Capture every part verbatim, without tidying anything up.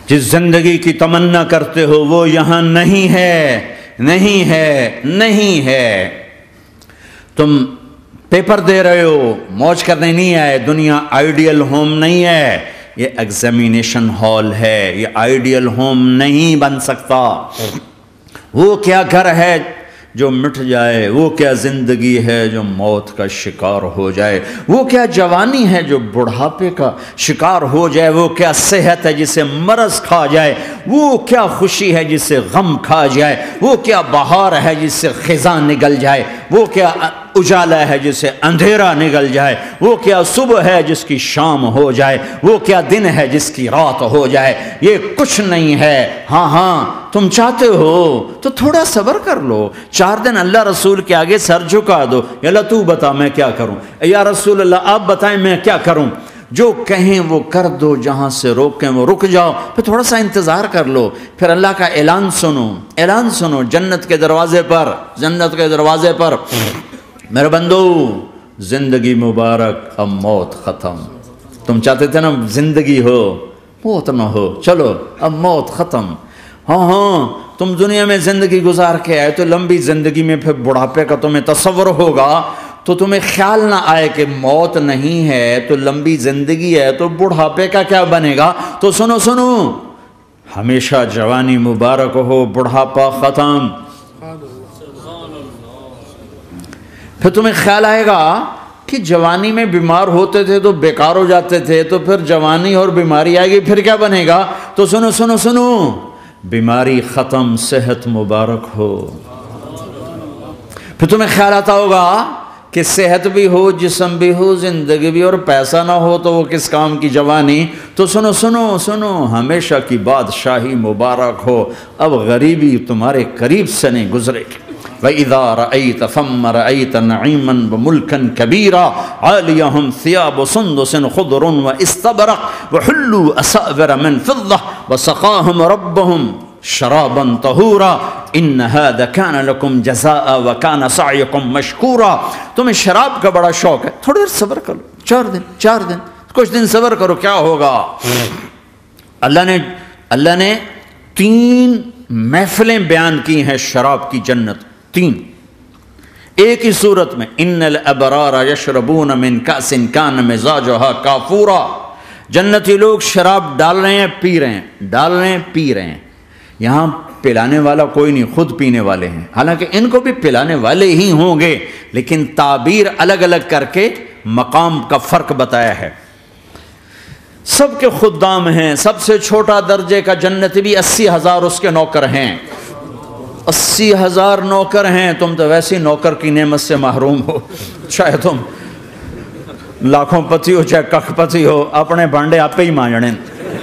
جس زندگی کی تمنا کرتے ہو وہ یہاں نہیں ہے، نہیں ہے، نہیں ہے۔ تم پیپر دے رہے ہو، موج کرنے نہیں آئے۔ دنیا آئیڈیل ہوم نہیں ہے، یہ ایگزامینیشن ہال ہے، یہ آئیڈیل ہوم نہیں بن سکتا۔ وہ کیا گھر ہے جو مٹ جائے، وہ کیا زندگی ہے جو موت کا شکار ہو جائے، وہ کیا جوانی ہے جو بڑھاپے کا شکار ہو جائے، وہ کیا صحت ہے جسے مرض کھا جائے، وہ کیا خوشی ہے جسے غم کھا جائے، وہ کیا بہار ہے جس سے خزاں نگل جائے، وہ کیا اجالا ہے جس سے اندھیرا نگل جائے، وہ کیا صبح ہے جس کی شام ہو جائے، وہ کیا دن ہے جس کی رات ہو جائے۔ یہ کچھ نہیں ہے۔ ہاں ہاں تم چاہتے ہو تو تھوڑا صبر کر لو، چار دن اللہ رسول کے آگے سر جھکا دو، یا اللہ تو بتا میں کیا کروں، یا رسول اللہ آپ بتائیں میں کیا کروں۔ جو کہیں وہ کر دو، جہاں سے روکیں وہ رک جاؤ، پھر تھوڑا سا انتظار کر لو، پھر اللہ کا اعلان سنو، اعلان سنو جنت کے دروازے پر، جنت کے دروازے پر، میرے بندو زندگی مبارک، اب موت ختم۔ تم چاہتے تھے نا زندگی ہو موت نہ ہو، چلو اب موت ختم۔ ہاں ہاں تم دنیا میں زندگی گزار کے آئے تو لمبی زندگی میں پھر بڑھاپے کا تمہیں تصور ہوگا، تو تمہیں خیال نہ آئے کہ موت نہیں ہے تو لمبی زندگی ہے تو بڑھاپے کا کیا بنے گا۔ تو سنو سنو، ہمیشہ جوانی مبارک ہو، بڑھاپا ختم۔ پھر تمہیں خیال آئے گا کہ جوانی میں بیمار ہوتے تھے تو بیکار ہو جاتے تھے، تو پھر جوانی اور بیماری آئے گی پھر کیا بنے گا۔ تو سنو سنو سنو، بیماری ختم، صحت مبارک ہو۔ پھر تمہیں خیال آتا ہوگا کہ صحت بھی ہو، جسم بھی ہو، زندگی بھی، اور پیسہ نہ ہو تو وہ کس کام کی جوانی۔ تو سنو سنو سنو، ہمیشہ کی بادشاہی مبارک ہو، اب غریبی تمہارے قریب سے نہیں گزرے گی۔ وَإِذَا رَأَيْتَ ثَمَّ رَأَيْتَ نَعِيمًا وَمُلْكًا كَبِيرًا عَالِيَهُمْ ثِيَابُ سُنْدُسٍ خُضْرٌ وَإِسْتَبْرَقٌ وَحُلُّوا أَسَاوِرَ مِنْ فِضَّةٍ وَسَقَاهُمْ رَبُّهُمْ شَرَابًا طَهُورًا إِنَّ هَذَا كَانَ لَكُمْ جَزَاءً وَكَانَ سَعْيُكُمْ مَشْكُورًا۔ تمہیں شراب کا بڑا شوق ہے، تھوڑی دیر صبر کرو، چار دن چار دن کچھ دن صبر کرو، کیا ہوگا۔ اللہ نے اللہ نے تین محفلیں بیان کی ہیں شراب کی جنت، تین ایک ہی صورت میں۔ ان الابرار یشربون من کأس کان مزاجها کافورا، جنتی لوگ شراب ڈال رہے ہیں، پی رہے ہیں، ڈال رہے ہیں، پی رہے ہیں۔ یہاں پلانے والا کوئی نہیں، خود پینے والے ہیں، حالانکہ ان کو بھی پلانے والے ہی ہوں گے، لیکن تعبیر الگ الگ کر کے مقام کا فرق بتایا ہے۔ سب کے خدام ہیں، سب سے چھوٹا درجے کا جنتی بھی اسی ہزار اس کے نوکر ہیں، اسی ہزار نوکر ہیں۔ تم تو ویسی نوکر کی نعمت سے محروم ہو، چاہے تم لاکھوں پتی ہو چاہے ککھ پتی ہو، اپنے بانڈے آپ پہ ہی مانجنے،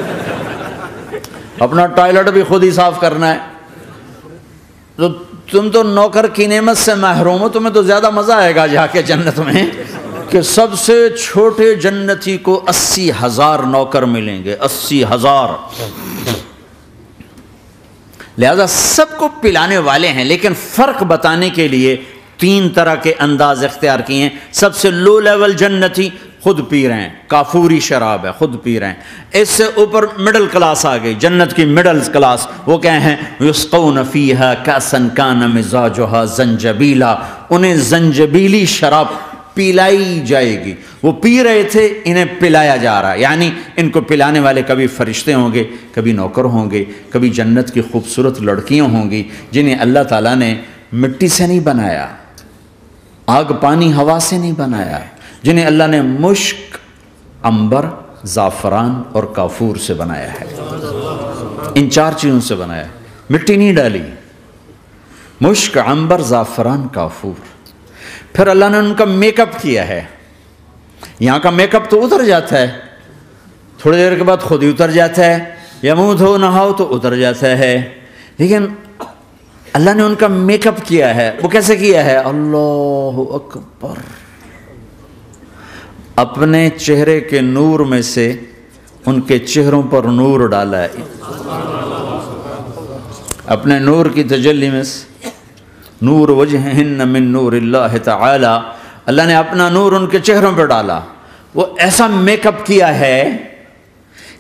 اپنا ٹوائلٹ بھی خود ہی صاف کرنا ہے۔ تو تم تو نوکر کی نعمت سے محروم ہو، تمہیں تو زیادہ مزہ آئے گا جا کے جنت میں کہ سب سے چھوٹے جنتی کو اسی ہزار نوکر ملیں گے، اسی ہزار۔ لہذا سب کو پلانے والے ہیں، لیکن فرق بتانے کے لیے تین طرح کے انداز اختیار کیے ہیں۔ سب سے لو لیول جنتی خود پی رہے ہیں، کافوری شراب ہے، خود پی رہے ہیں۔ اس سے اوپر مڈل کلاس آ گئی، جنت کی مڈل کلاس، وہ کہیں ہیں یسقون فیہا کأسا کان مزاجہا زنجبیلا، انہیں زنجبیلی شراب پلائی جائے گی۔ وہ پی رہے تھے، انہیں پلایا جا رہا ہے، یعنی ان کو پلانے والے کبھی فرشتے ہوں گے، کبھی نوکر ہوں گے، کبھی جنت کی خوبصورت لڑکیاں ہوں گی جنہیں اللہ تعالیٰ نے مٹی سے نہیں بنایا، آگ پانی ہوا سے نہیں بنایا، جنہیں اللہ نے مشک، عنبر، زعفران اور کافور سے بنایا ہے۔ ان چار چیزوں سے بنایا ہے، مٹی نہیں ڈالی، مشک، عنبر، زعفران، کافور۔ پھر اللہ نے ان کا میک اپ کیا ہے۔ یہاں کا میک اپ تو اتر جاتا ہے، تھوڑی دیر کے بعد خود ہی اتر جاتا ہے، یا منہ دھو نہاؤ تو اتر جاتا ہے، لیکن اللہ نے ان کا میک اپ کیا ہے۔ وہ کیسے کیا ہے؟ اللہ اکبر، اپنے چہرے کے نور میں سے ان کے چہروں پر نور ڈالا ہے، اپنے نور کی تجلی میں سے، نور وجہہن من نور اللہ تعالی، اللہ نے اپنا نور ان کے چہروں پہ ڈالا۔ وہ ایسا میک اپ کیا ہے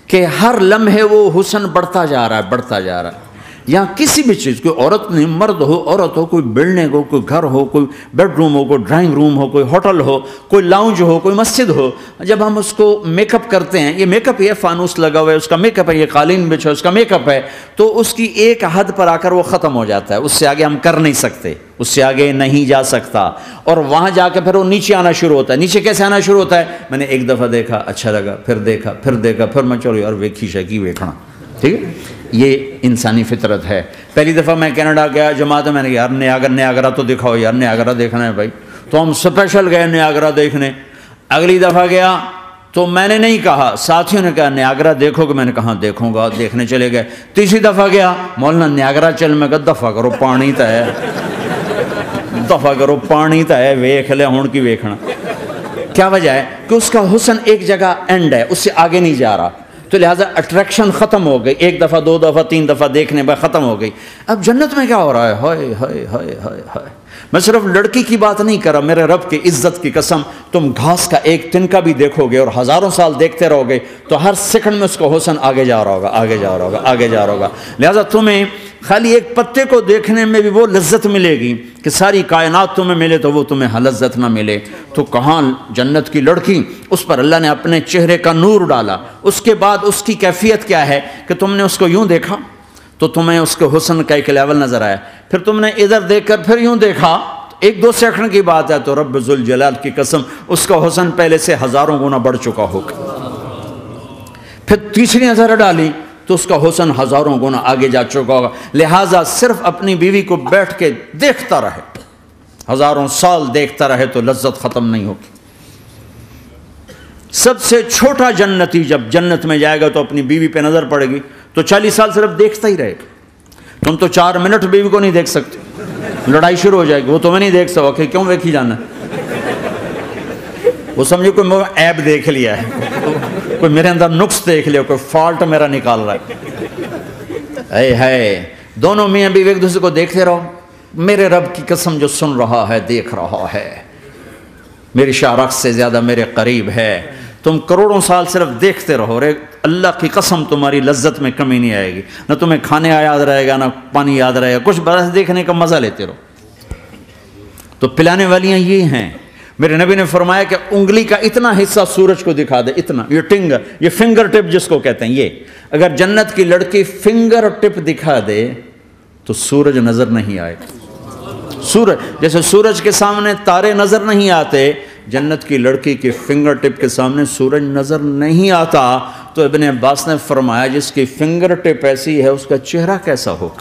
کہ ہر لمحے وہ حسن بڑھتا جا رہا ہے بڑھتا جا رہا ہے. یہاں کسی بھی چیز، کوئی عورت نہیں، مرد ہو عورت ہو، کوئی بلڈنگ ہو، کوئی گھر ہو، کوئی بیڈ روم ہو، کوئی ڈرائنگ روم ہو، کوئی ہوٹل ہو، کوئی لاؤنج ہو، کوئی مسجد ہو، جب ہم اس کو میک اپ کرتے ہیں، یہ میک اپ یہ فانوس لگا ہوا ہے اس کا میک اپ ہے، یہ قالین بچھا اس کا میک اپ ہے، تو اس کی ایک حد پر آ کر وہ ختم ہو جاتا ہے، اس سے آگے ہم کر نہیں سکتے، اس سے آگے نہیں جا سکتا، اور وہاں جا کے پھر وہ نیچے آنا شروع ہوتا ہے. نیچے کیسے آنا شروع ہوتا ہے؟ میں نے ایک دفعہ دیکھا اچھا لگا، پھر دیکھا پھر دیکھا پھر میں چلو یار ویکھی شکی ویکھنا. ٹھیک ہے، یہ انسانی فطرت ہے. پہلی دفعہ میں کینیڈا گیا جماعت میں نے یار نیاگرا نیاگرا تو دکھاؤ یار، نیاگرا دیکھنا ہے بھائی، تو ہم اسپیشل گئے نیاگرا دیکھنے. اگلی دفعہ گیا تو میں نے نہیں کہا، ساتھیوں نے کہا نیاگرا دیکھو گے، میں نے کہا دیکھوں گا، دیکھنے چلے گئے. تیسری دفعہ گیا مولانا نیاگرا چل، میں کہا دفعہ کرو پانی تا ہے دفعہ کرو پانی تا ہے ویکھ لے ہون کی ویکھنا. کیا وجہ ہے؟ کہ اس کا حسن ایک جگہ اینڈ ہے، اس سے آگے نہیں جا رہا، تو لہٰذا اٹریکشن ختم ہو گئی. ایک دفعہ دو دفعہ تین دفعہ دیکھنے بعد ختم ہو گئی. اب جنت میں کیا ہو رہا ہے؟ ہائے ہائے ہائے ہائے ہائے. میں صرف لڑکی کی بات نہیں کر رہا، میرے رب کی عزت کی قسم، تم گھاس کا ایک تنکا بھی دیکھو گے اور ہزاروں سال دیکھتے رہو گے تو ہر سیکنڈ میں اس کو حسن آگے جا رہا ہوگا آگے جا رہا ہوگا آگے جا رہا ہوگا. لہٰذا تمہیں خالی ایک پتے کو دیکھنے میں بھی وہ لذت ملے گی کہ ساری کائنات تمہیں ملے تو وہ تمہیں لذت نہ ملے. تو کہاں جنت کی لڑکی، اس پر اللہ نے اپنے چہرے کا نور ڈالا. اس کے بعد اس کی کیفیت کیا ہے کہ تم نے اس کو یوں دیکھا تو تمہیں اس کے حسن کا ایک لیول نظر آیا، پھر تم نے ادھر دیکھ کر پھر یوں دیکھا، ایک دو سیکنڈ کی بات ہے، تو رب ذوالجلال کی قسم اس کا حسن پہلے سے ہزاروں گنا بڑھ چکا ہوگا. پھر تیسری نظر ڈالی تو اس کا حسن ہزاروں گنا آگے جا چکا ہوگا. لہٰذا صرف اپنی بیوی کو بیٹھ کے دیکھتا رہے، ہزاروں سال دیکھتا رہے تو لذت ختم نہیں ہوگی. سب سے چھوٹا جنتی جب جنت میں جائے گا تو اپنی بیوی پہ نظر پڑے گی تو چالیس سال صرف دیکھتا ہی رہے گا. تم تو چار منٹ بیوی کو نہیں دیکھ سکتے، لڑائی شروع ہو جائے گی. وہ تمہیں نہیں دیکھ سکتا کہ کیوں دیکھی جانا، وہ سمجھو کوئی میں عیب دیکھ لیا ہے، کوئی میرے اندر نقص دیکھ لیا، کوئی فالٹ میرا نکال رہا ہے. اے ہے دونوں میاں بیوی ایک دوسرے کو دیکھتے رہو. میرے رب کی قسم جو سن رہا ہے دیکھ رہا ہے، میری شارخ سے زیادہ میرے قریب ہے. تم کروڑوں سال صرف دیکھتے رہو، رے اللہ کی قسم تمہاری لذت میں کمی نہیں آئے گی، نہ تمہیں کھانے یاد رہے گا نہ پانی یاد رہے گا، کچھ برس دیکھنے کا مزہ لیتے رہو. تو پلانے والیاں یہ ہیں. میرے نبی نے فرمایا کہ انگلی کا اتنا حصہ سورج کو دکھا دے، اتنا، یہ ٹنگر، یہ فنگر ٹپ جس کو کہتے ہیں، یہ اگر جنت کی لڑکی فنگر ٹپ دکھا دے تو سورج نظر نہیں آئے. سورج جیسے سورج کے سامنے تارے نظر نہیں آتے، جنت کی لڑکی کے فنگر ٹپ کے سامنے سورج نظر نہیں آتا. تو ابن عباس نے فرمایا جس کی فنگر ٹپ ایسی ہے اس کا چہرہ کیسا ہوگا،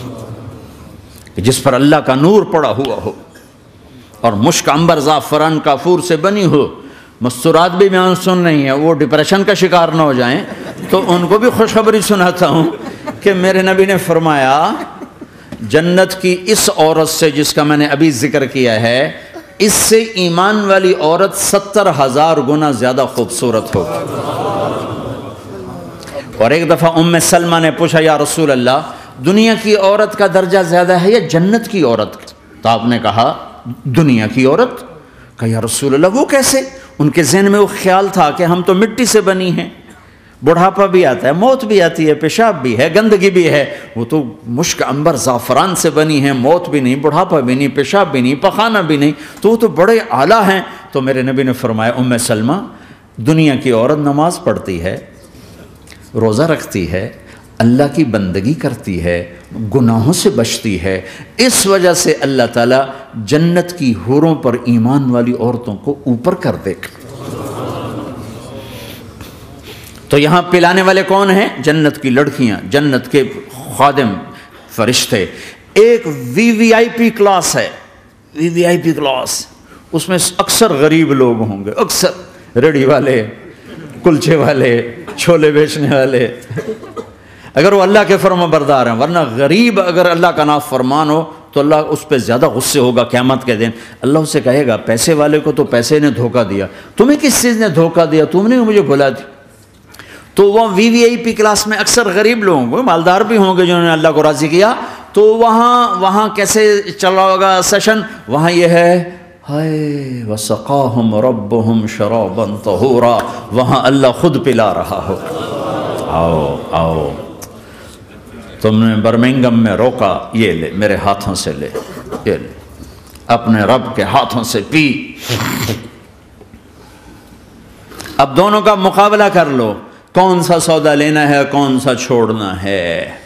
جس پر اللہ کا نور پڑا ہوا ہو اور مشک عنبر زعفران کافور سے بنی ہو. مستورات بھی بیان سن رہی ہیں، وہ ڈپریشن کا شکار نہ ہو جائیں، تو ان کو بھی خوشخبری سناتا ہوں کہ میرے نبی نے فرمایا جنت کی اس عورت سے جس کا میں نے ابھی ذکر کیا ہے، اس سے ایمان والی عورت ستر ہزار گنا زیادہ خوبصورت ہو. اور ایک دفعہ ام سلمہ نے پوچھا یا رسول اللہ دنیا کی عورت کا درجہ زیادہ ہے یا جنت کی عورت کا؟ تو آپ نے کہا دنیا کی عورت. کہا یا رسول اللہ وہ کیسے؟ ان کے ذہن میں وہ خیال تھا کہ ہم تو مٹی سے بنی ہیں، بڑھاپا بھی آتا ہے، موت بھی آتی ہے، پیشاب بھی ہے، گندگی بھی ہے. وہ تو مشک عنبر زعفران سے بنی ہیں، موت بھی نہیں، بڑھاپا بھی نہیں، پیشاب بھی نہیں، پخانہ بھی نہیں، تو وہ تو بڑے اعلیٰ ہیں. تو میرے نبی نے فرمایا ام سلمہ دنیا کی عورت نماز پڑھتی ہے، روزہ رکھتی ہے، اللہ کی بندگی کرتی ہے، گناہوں سے بچتی ہے، اس وجہ سے اللہ تعالیٰ جنت کی حوروں پر ایمان والی عورتوں کو اوپر کر دے گا. تو یہاں پلانے والے کون ہیں؟ جنت کی لڑکیاں، جنت کے خادم فرشتے. ایک وی وی آئی پی کلاس ہے، وی وی آئی پی کلاس، اس میں اکثر غریب لوگ ہوں گے، اکثر ریڑھی والے، کلچے والے، چھولے بیچنے والے، اگر وہ اللہ کے فرما بردار ہیں. ورنہ غریب اگر اللہ کا نافرمان ہو تو اللہ اس پہ زیادہ غصے ہوگا قیامت کے دن. اللہ اسے کہے گا پیسے والے کو تو پیسے نے دھوکہ دیا، تمہیں کس چیز نے دھوکہ دیا؟ تم نے مجھے بھلا دی. تو وہ وی وی آئی پی کلاس میں اکثر غریب لوگ ہوں گے، مالدار بھی ہوں گے جنہوں نے اللہ کو راضی کیا. تو وہاں وہاں کیسے چل رہا ہوگا سیشن؟ وہاں یہ ہے ہائے وسقاہم ربہم شرابا طہورا، وہاں اللہ خود پلا رہا ہو. آؤ آؤ. تم نے برمنگم میں روکا، یہ لے میرے ہاتھوں سے لے، یہ لے اپنے رب کے ہاتھوں سے پی. اب دونوں کا مقابلہ کر لو، کون سا سودا لینا ہے کون سا چھوڑنا ہے.